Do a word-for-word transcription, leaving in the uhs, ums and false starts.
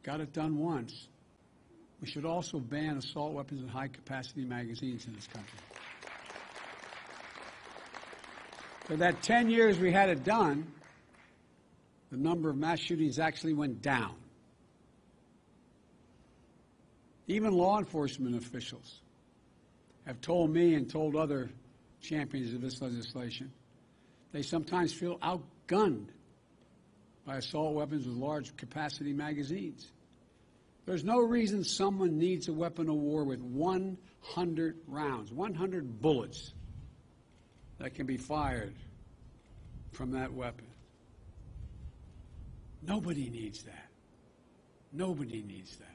got it done once. We should also ban assault weapons and high-capacity magazines in this country. For that ten years we had it done, the number of mass shootings actually went down. Even law enforcement officials have told me and told other champions of this legislation they sometimes feel outgunned by assault weapons with large capacity magazines. There's no reason someone needs a weapon of war with one hundred rounds, one hundred bullets that can be fired from that weapon. Nobody needs that. Nobody needs that.